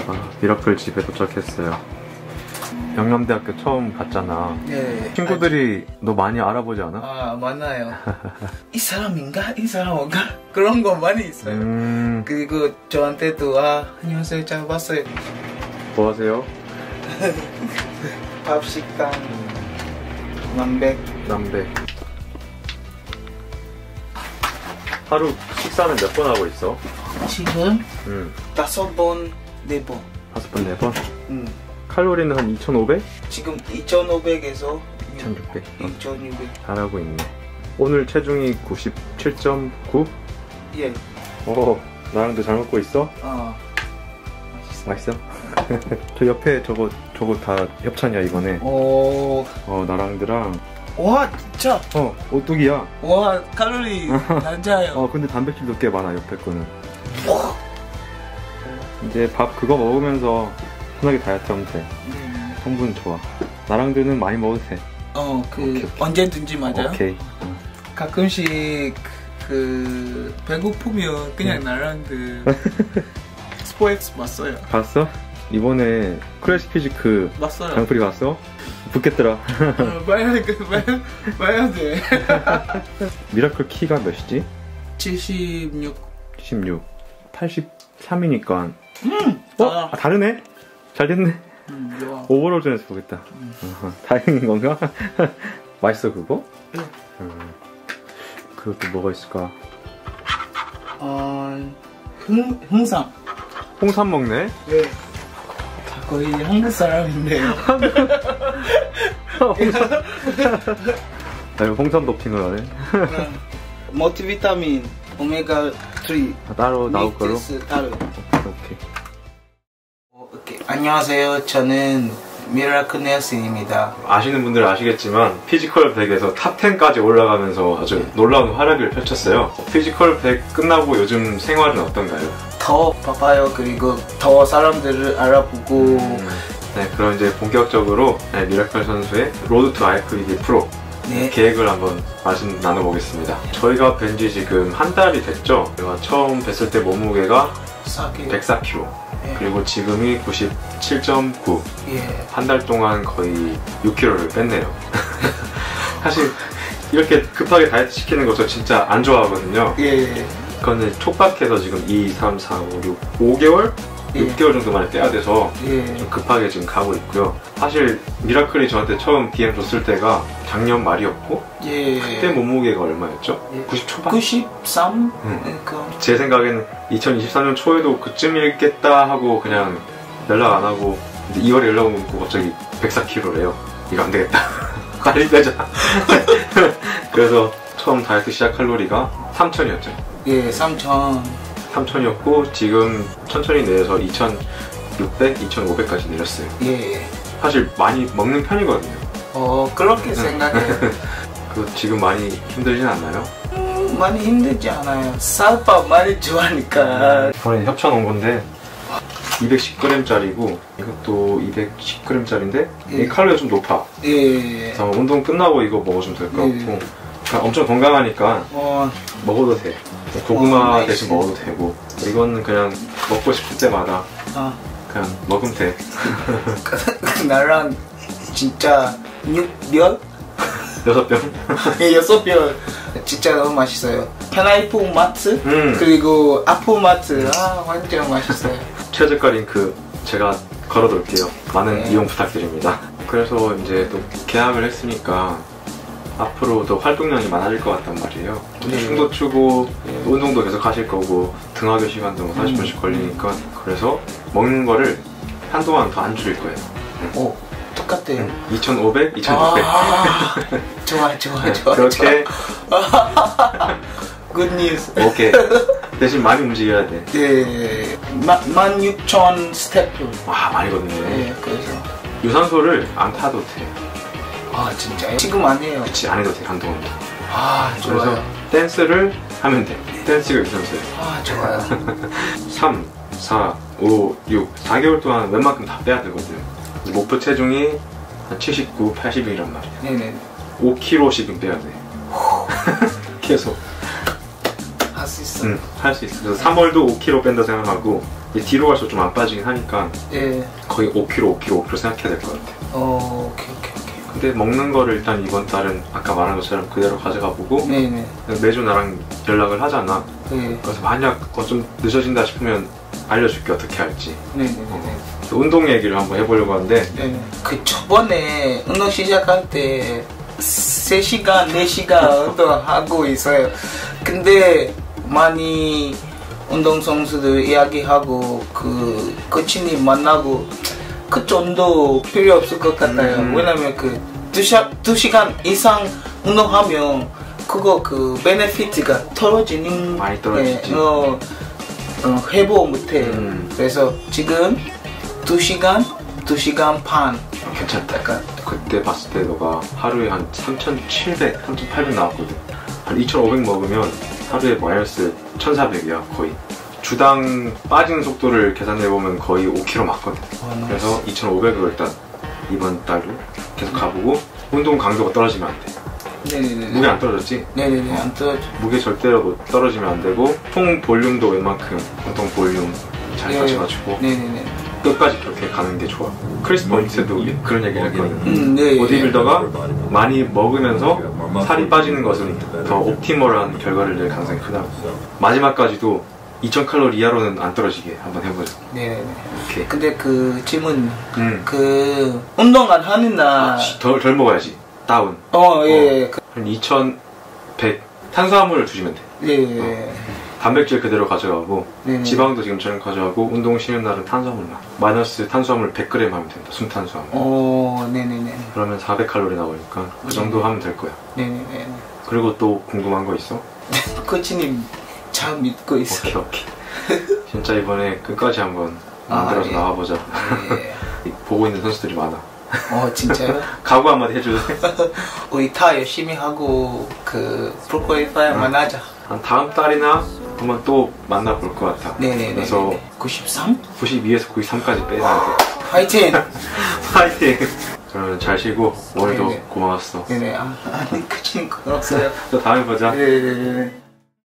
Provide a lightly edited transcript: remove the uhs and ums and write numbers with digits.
미라클 집에 도착했어요. 영남대학교 처음 갔잖아. 네. 친구들이 너 많이 알아보지 않아? 아, 많아요. 이 사람인가? 이 사람인가? 그런 거 많이 있어요. 그리고 저한테도 안녕하세요, 잘 봤어요. 뭐 하세요? 밥 식당 남백. 하루 식사는 몇 번 하고 있어? 지금 5번, 4번. 5번, 4번? 칼로리는 한 2,500? 지금 2,500에서 2,600. 2,600. 잘하고 있네. 오늘 체중이 97.9? 예. 오, 나랑도 잘 먹고 있어? 맛있어? 저 옆에 저거 다 협찬이야 이번에. 나랑드랑. 와, 진짜. 오뚜기야. 와, 칼로리 낮아요. 근데 단백질도 꽤 많아 옆에 거는. 이제 밥 그거 먹으면서 편하게 다이어트 하면 돼. 성분 좋아. 나랑드는 많이 먹어도 돼. 오케이. 언제든지 맞아요? 오케이. 가끔씩 배고프면 그냥 나랑드 스포엑스 봤어요. 봤어? 이번에 크래시 피지크 봤어요. 장프리 봤어? 붙겠더라. 봐야 돼. 미라클 키가 몇이지? 76. 83이니까. 다르네? 잘 됐네. 오버로전에서 보겠다. 다행인 건가? 맛있어 그거? 그것도 뭐가 있을까? 홍삼. 홍삼 먹네? 네. 거의 한국 사람인데요. 홍삼 도핑을 하네. 멀티비타민 오메가3 따로 나올 거로? 따로. 오케이. 안녕하세요. 저는 미라클 넬슨입니다. 아시는 분들은 아시겠지만 피지컬 100에서 탑 10까지 올라가면서 아주 놀라운 활약을 펼쳤어요. 피지컬 100 끝나고 요즘 생활은 어떤가요? 더 바빠요. 그리고 더 사람들을 알아보고. 네, 그럼 이제 본격적으로 미라클 선수의 로드 투 IFBB 프로 계획을 한번 말씀 나눠보겠습니다. 저희가 뵌지 지금 한 달이 됐죠. 제가 처음 뵀을 때 몸무게가 104kg. 그리고 지금이 97.9. 한 달 동안 거의 6kg를 뺐네요. 사실 이렇게 급하게 다이어트 시키는 거 저 진짜 안 좋아하거든요. 그런데 촉박해서 지금 2, 3, 4, 5, 6, 5개월? 6개월 정도 만에 떼야 돼서 좀 급하게 지금 가고 있고요. 사실 미라클이 저한테 처음 DM 줬을 때가 작년 말이었고 그때 몸무게가 얼마였죠? 90 초반? 93? 제 생각엔 2023년 초에도 그쯤이겠다 하고 그냥 연락 안 하고 2월에 연락 오고 갑자기 104kg래요. 이거 안 되겠다. 빨리 빼자. 그래서 처음 다이어트 시작 칼로리가 3000이었죠. 3000이었고 지금 천천히 내려서 2600, 2500까지 내렸어요. 사실 많이 먹는 편이거든요. 그렇게 생각해요. 지금 많이 힘들진 않나요? 많이 힘들지 않아요. 쌀밥 많이 좋아하니까. 이번에 협찬 온 건데 210g짜리고 이것도 210g짜리인데 이 칼로리가 좀 높아. 그래서 운동 끝나고 이거 먹어주면 될 것 같고 엄청 건강하니까 먹어도 돼. 고구마 대신 먹어도 되고 이거는 그냥 먹고 싶을 때마다 그냥 먹으면 돼. 나랑 진짜 6별? 6병? 6병 진짜 너무 맛있어요. 페나이프 마트 그리고 아프 마트 완전 맛있어요. 최저가 링크 제가 걸어둘게요. 많은 이용 부탁드립니다. 그래서 이제 또 계약을 했으니까 앞으로 더 활동량이 많아질 것 같단 말이에요. 춤도 추고 운동도 계속 하실 거고 등하교 시간도 40분씩 걸리니까 그래서 먹는 거를 한동안 더 안 줄일 거예요. 똑같아요. 2500, 2600. 좋아. 그렇게 굿 뉴스. 오케이. 대신 많이 움직여야 돼. 16,000 스텝. 많이 걷네. 그래서 유산소를 안 타도 돼. 진짜요? 지금 안 해요. 그치, 안 해도 돼, 한동안. 좋아요. 그래서 댄스를 하면 돼. 댄스가 유산소예요. 좋아요. 3, 4, 5, 6, 4개월 동안 웬만큼 다 빼야 되거든. 목표 체중이 한 79, 80이란 말이야. 5kg씩은 빼야 돼. 계속. 할 수 있어. 할 수 있어. 그래서 3월도 5kg 뺀다 생각하고 뒤로 갈수록 좀 안 빠지긴 하니까 예. 거의 5kg 생각해야 될 것 같아. 오케이. 근데 먹는 거를 일단 이번 달은 아까 말한 것처럼 그대로 가져가 보고 네네. 매주 나랑 연락을 하잖아. 네. 그래서 만약 좀 늦어진다 싶으면 알려줄게 어떻게 할지. 네네네. 운동 얘기를 한번 해보려고 하는데 네. 그 저번에 운동 시작할 때 3시간, 4시간 운동하고 있어요. 근데 많이 운동 선수들 이야기하고 그 코치님 만나고 그 정도 필요 없을 것 같아요. 왜냐면 그 2시간 이상 운동하면 그거 그 베네피트가 떨어지는 많이 떨어지지. 회복 못해. 그래서 지금 2시간 반. 괜찮다. 그때 봤을 때 너가 하루에 한 3,700, 3,800 나왔거든. 한 2,500 먹으면 하루에 마이너스 1,400이야 거의. 주당 빠지는 속도를 계산해보면 거의 5kg 맞거든. 그래서 2,500으로 일단 이번 달도 계속 가보고 운동 강도가 떨어지면 안 돼. 네네네. 무게 안 떨어졌지? 네네네. 안 떨어져. 무게 절대로 떨어지면 안 되고 총 볼륨도 웬만큼 운동 볼륨 잘 가져가지고 네네네. 끝까지 그렇게 가는 게 좋아. 크리스 포인트도 그런 얘기를 했거든. 네. 보디빌더가 많이 먹으면서 살이 빠지는 것은 더 옵티멀한 결과를 낼 가능성이 크다고. 마지막까지도 2000칼로리 이하로는 안 떨어지게 한번 해보자. 네네네. 오케이. 근데 그 질문, 그 운동 안 하는 날 덜 먹어야지. 다운. 예. 한 2100 탄수화물을 주시면 돼. 예. 단백질 그대로 가져가고 네네. 지방도 지금처럼 가져가고 운동 쉬는 날은 탄수화물만. 마이너스 탄수화물 100g 하면 된다. 순탄수화물. 네네네. 그러면 400칼로리 나오니까 그 정도 하면 될 거야. 네네네. 그리고 또 궁금한 거 있어? 코치님 잘 믿고 있어. 오케이. 진짜 이번에 끝까지 한번 만들어서 예. 나와보자. 예. 보고 있는 선수들이 많아. 진짜요? 각오 한마디 해줄래? 우리 다 열심히 하고 그 프로퀄리파이어만 하자. 한 다음 달이나 한번 또 만나볼 것 같아. 네네네. 그래서 93? 92에서 93까지 빼놔야 돼. 화이팅! 파이팅! 그러면 잘 쉬고 오늘도 네네. 고마웠어. 네네. 아니 코치님 고맙어요. 또 다음에 보자. 네네네.